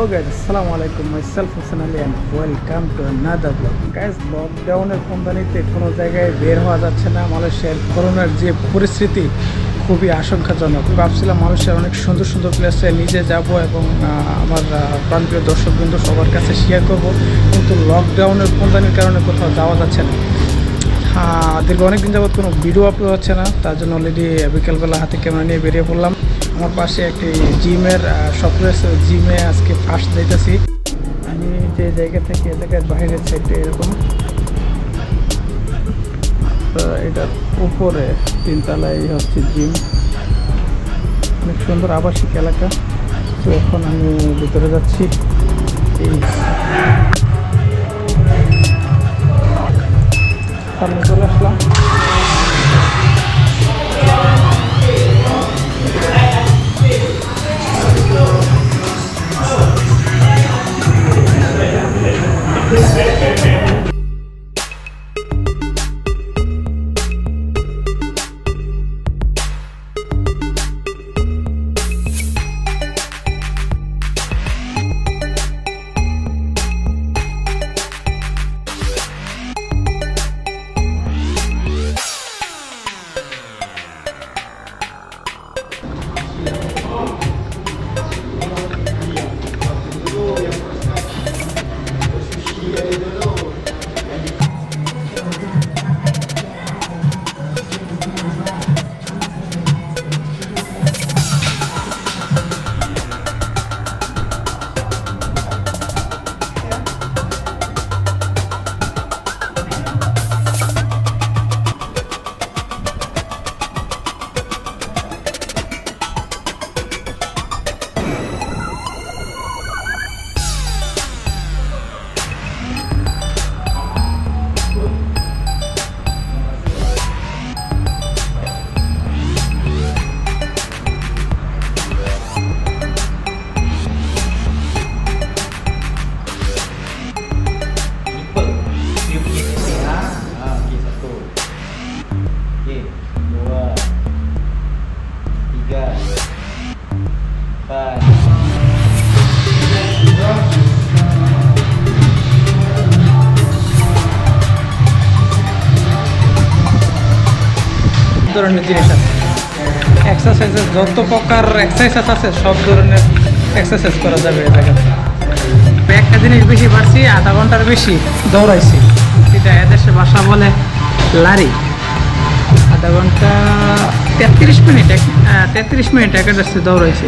Hello guys, assalamu alaikum, myself Hussein Ali and welcome to another vlog. Guys, লকডাউনের কোম্পানিতে কোনো জায়গায় বের হওয়া যাচ্ছে না। মালয়েশিয়ার করোনার যে পরিস্থিতি খুবই আশঙ্কাজনক। ভাবছিলাম মালয়েশিয়ার অনেক সুন্দর সুন্দর প্লেসে নিজে যাব এবং আমার প্রাণপ্রিয় দর্শকবৃন্দ সবার কাছে শেয়ার করব, কিন্তু লকডাউনের কোম্পানির কারণে কোথাও যাওয়া যাচ্ছে না। দীর্ঘ অনেকদিন যাবৎ কোনো ভিডিও আপলোড হচ্ছে না, তার জন্য অলরেডি বিকেলবেলা হাতে ক্যামেরা নিয়ে বেরিয়ে পড়লাম। আমার পাশে একটি জিমের শপ রয়েছে, জিমে আজকে ফার্স্ট যাইতেছি। আমি যে জায়গা থেকে এ জায়গার বাইরের সাইডে এরকম, এটার উপরে 3 তলায় হচ্ছে জিম, অনেক সুন্দর আবাসিক এলাকা। তো এখন আমি ভিতরে যাচ্ছি। এই সামনে চলে আসলাম। ধরনের জিনিস আছে, এক্সারসাইজের যত প্রকার এক্সারসাইজ আছে সব ধরনের এক্সারসাইজ করা যাবে এই জায়গাতে। একটা জিনিস বেশি পারছি, আধা ঘন্টার বেশি দৌড়াইছি। এটা এদেশে ভাষা বলে লারি। আধা ঘন্টা 33 মিনিট একাদশে দৌড়াইছি।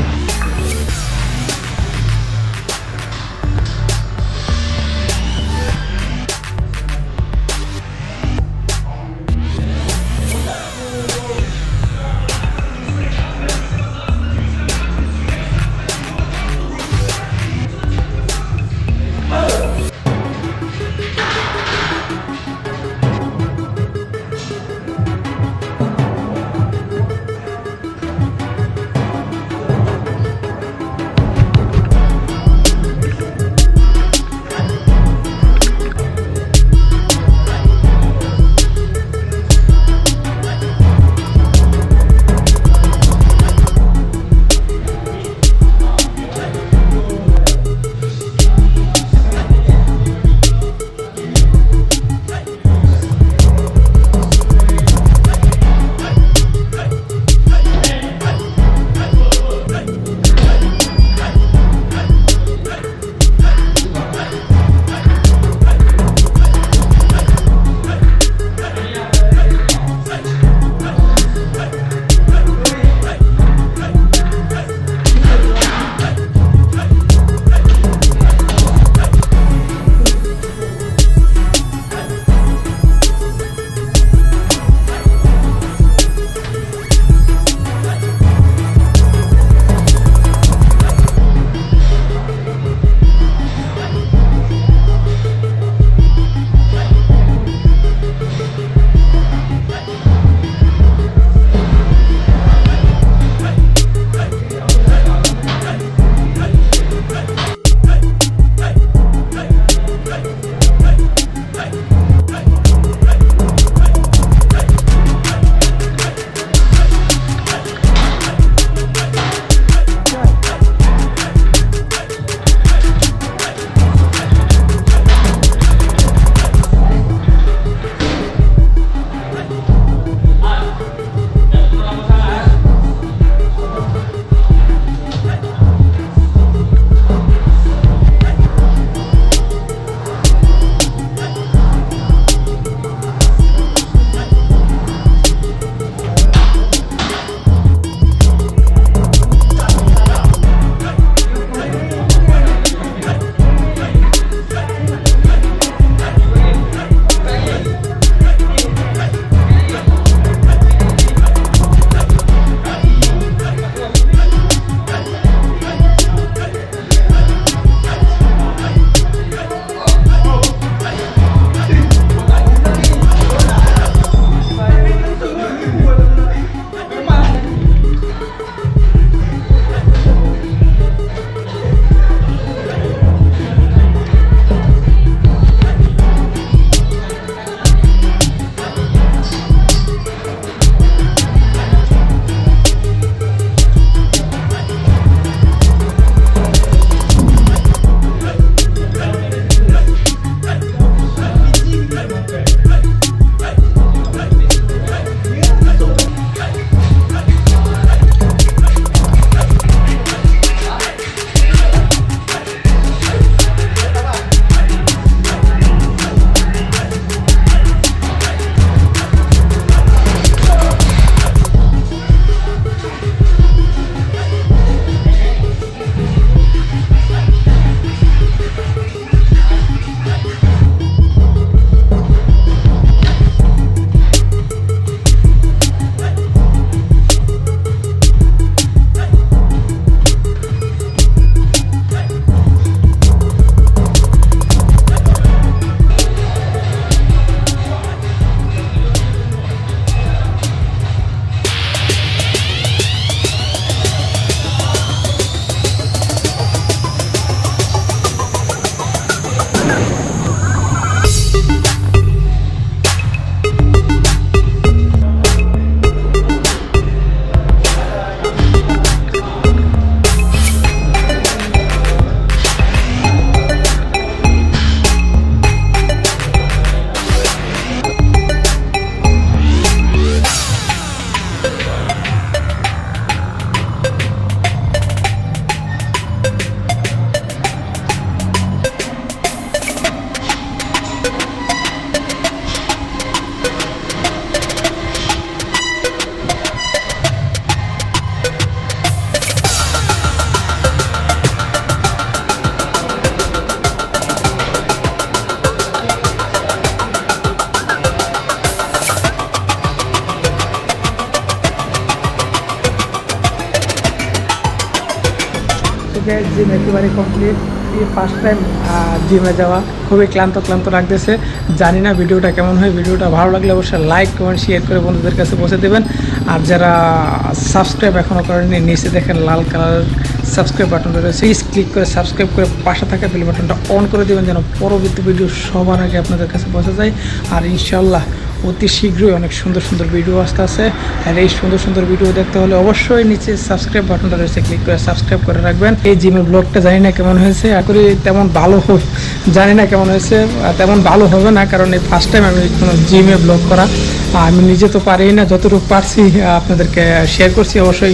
জিম একেবারে কমপ্লিট। ফার্স্ট টাইম জিমে যাওয়া, খুবই ক্লান্ত লাগতেছে। জানি না ভিডিওটা কেমন হয়। ভিডিওটা ভালো লাগলে অবশ্যই লাইক কমেন্ট শেয়ার করে বন্ধুদের কাছে পৌঁছে দেবেন। আর যারা সাবস্ক্রাইব এখনও করেননি, নিচে দেখেন লাল কালার সাবস্ক্রাইব বাটনটা রয়েছে, প্লিজ ক্লিক করে সাবস্ক্রাইব করে পাশে থাকা বেল বাটনটা অন করে দেবেন যেন পরবর্তী ভিডিও সবার আগে আপনাদের কাছে পৌঁছে যায়। আর ইনশাল্লাহ অতি শীঘ্রই অনেক সুন্দর ভিডিও আসতে আছে। আর এই সুন্দর ভিডিও দেখতে হলে অবশ্যই নিচে সাবস্ক্রাইব বাটনটা রয়েছে, ক্লিক করে সাবস্ক্রাইব করে রাখবেন। এই জিমের ব্লগটা জানি না কেমন হয়েছে, করি তেমন ভালো হোক, জানি না কেমন হয়েছে, তেমন ভালো হবে না, কারণ এই ফার্স্ট টাইম আমি কোনো জিমে ব্লগ করা। আমি নিজে তো পারি না, যতটুকু পারছি আপনাদেরকে শেয়ার করছি। অবশ্যই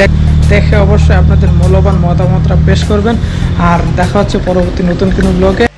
দেখে অবশ্যই আপনাদের মূল্যবান মতামতটা পেশ করবেন। আর দেখা হচ্ছে পরবর্তী নতুন কোনো ব্লগে।